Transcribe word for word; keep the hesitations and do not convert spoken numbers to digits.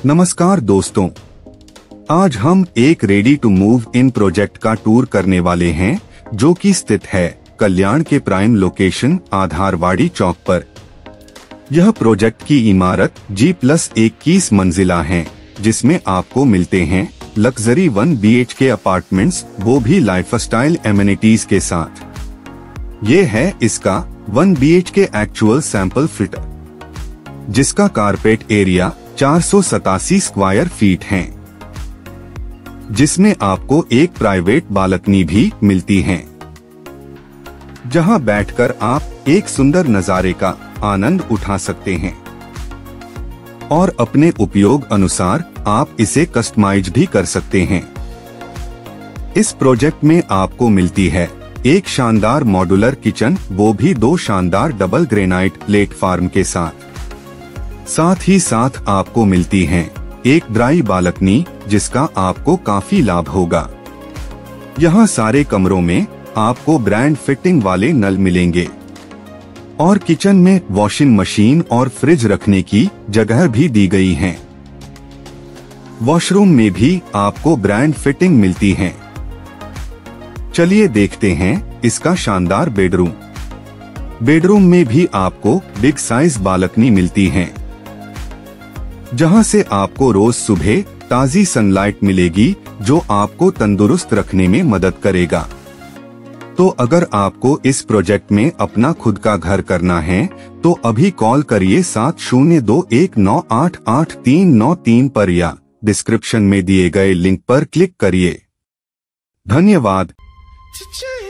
नमस्कार दोस्तों, आज हम एक ready to move in project का टूर करने वाले हैं जो कि स्थित है कल्याण के प्राइम लोकेशन आधारवाड़ी चौक पर। यह प्रोजेक्ट की इमारत जी प्लस इक्कीस मंजिला है, जिसमें आपको मिलते हैं luxury one B H K apartments, वो भी लाइफस्टाइल एमिनिटीज के साथ। ये है इसका one B H K actual sample flat, जिसका कारपेट एरिया चार सौ सतासी स्क्वायर फीट है, जिसमें आपको एक प्राइवेट बालकनी भी मिलती है, जहां बैठकर आप एक सुंदर नजारे का आनंद उठा सकते हैं और अपने उपयोग अनुसार आप इसे कस्टमाइज भी कर सकते हैं। इस प्रोजेक्ट में आपको मिलती है एक शानदार मॉड्यूलर किचन, वो भी दो शानदार डबल ग्रेनाइट प्लेटफॉर्म के साथ। साथ ही साथ आपको मिलती है एक ड्राई बालकनी, जिसका आपको काफी लाभ होगा। यहाँ सारे कमरों में आपको ब्रांड फिटिंग वाले नल मिलेंगे और किचन में वॉशिंग मशीन और फ्रिज रखने की जगह भी दी गई है। वॉशरूम में भी आपको ब्रांड फिटिंग मिलती है। चलिए देखते हैं इसका शानदार बेडरूम। बेडरूम में भी आपको बिग साइज बालकनी मिलती है, जहां से आपको रोज सुबह ताजी सनलाइट मिलेगी, जो आपको तंदुरुस्त रखने में मदद करेगा। तो अगर आपको इस प्रोजेक्ट में अपना खुद का घर करना है तो अभी कॉल करिए सात शून्य दो एक नौ आठ आठ तीन नौ तीन पर या डिस्क्रिप्शन में दिए गए लिंक पर क्लिक करिए। धन्यवाद।